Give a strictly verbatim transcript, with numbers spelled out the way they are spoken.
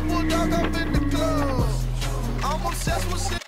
bulldog up in the club. I'm obsessed with shit.